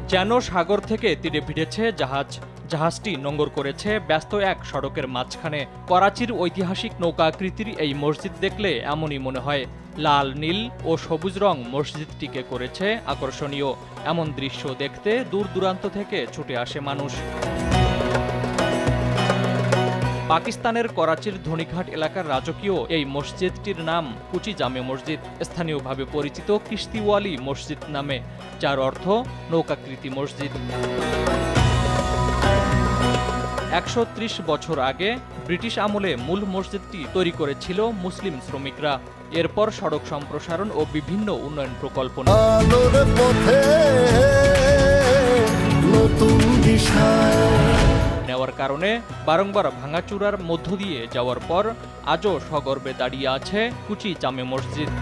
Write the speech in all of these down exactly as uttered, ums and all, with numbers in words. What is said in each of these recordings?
যেন সাগর থেকে তীরে ভিড়েছে জাহাজ। জাহাজটি নোঙর করেছে ব্যস্ত এক সড়কের মাঝখানে। করাচির ঐতিহাসিক নৌকাকৃতির এই মসজিদ দেখলে এমনই মনে হয়। লাল, নীল ও সবুজ রং মসজিদটিকে করেছে আকর্ষণীয়। এমন দৃশ্য দেখতে দূর দূরান্ত থেকে ছুটে আসে মানুষ। পাকিস্তানের করাচির ধনীঘাট এলাকার রাজকীয় এই মসজিদটির নাম কুচি জামে মসজিদ, স্থানীয়ভাবে পরিচিত কিস্তিওয়ালি মসজিদ নামে, যার অর্থ নৌকাকৃতি মসজিদ। একশো ত্রিশ বছর আগে ব্রিটিশ আমলে মূল মসজিদটি তৈরি করেছিল মুসলিম শ্রমিকরা। এরপর সড়ক সম্প্রসারণ ও বিভিন্ন উন্নয়ন প্রকল্প নেওয়ার কারণে বারংবার ভাঙাচুরার মধ্য দিয়ে যাওয়ার পর আজও সগর্বে দাঁড়িয়ে আছে কুচি জামে মসজিদ।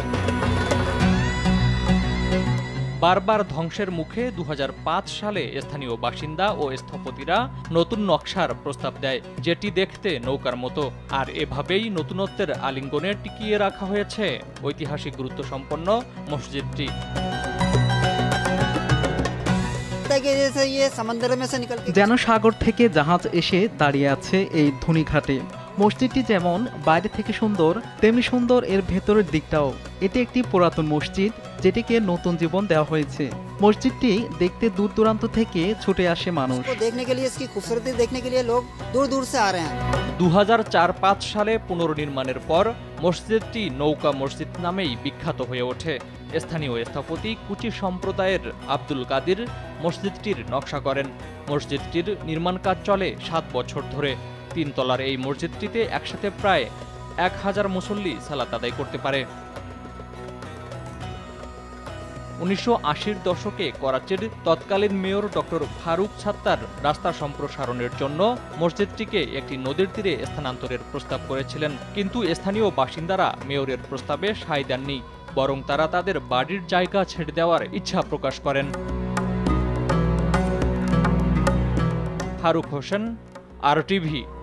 বারবার ধ্বংসের মুখে দু হাজার পাঁচ সালে স্থানীয় বাসিন্দা ও স্থপতিরা নতুন নকশার প্রস্তাব দেয়, যেটি দেখতে নৌকার মতো। আর এভাবেই নতুনত্বের আলিঙ্গনে টিকিয়ে রাখা হয়েছে ঐতিহাসিক গুরুত্বসম্পন্ন মসজিদটি। যেন সাগর থেকে জাহাজ এসে দাঁড়িয়ে আছে এই ধনীঘাটে। মসজিদটি যেমন বাইরে থেকে সুন্দর, তেমনি সুন্দর এর ভেতরের দিকটাও। এটি একটি পুরাতন মসজিদ, যেটিকে নতুন জীবন দেওয়া হয়েছে। মসজিদটি দেখতে দূর দূরান্ত থেকে ছুটে আসে মানুষ। দু হাজার চার পাঁচ সালে পুনর্নির্মাণের পর মসজিদটি নৌকা মসজিদ নামেই বিখ্যাত হয়ে ওঠে। স্থানীয় স্থপতি কুচি সম্প্রদায়ের আব্দুল কাদির মসজিদটির নকশা করেন। মসজিদটির নির্মাণ কাজ চলে সাত বছর ধরে। তিনতলার এই মসজিদটিতে একসাথে প্রায় এক হাজার মুসল্লি সালাত আদায় করতে পারে। উনিশশো আশির দশকে করাচির তৎকালীন মেয়র ডক্টর ফারুক ছাত্তার রাস্তা সম্প্রসারণের জন্য মসজিদটিকে একটি নদীর তীরে স্থানান্তরের প্রস্তাব করেছিলেন, কিন্তু স্থানীয় বাসিন্দারা মেয়রের প্রস্তাবে সায় দেননি, বরং তারা তাদের বাড়ির জায়গা ছেড়ে দেওয়ার ইচ্ছা প্রকাশ করেন। Faruk Hossain, R TV.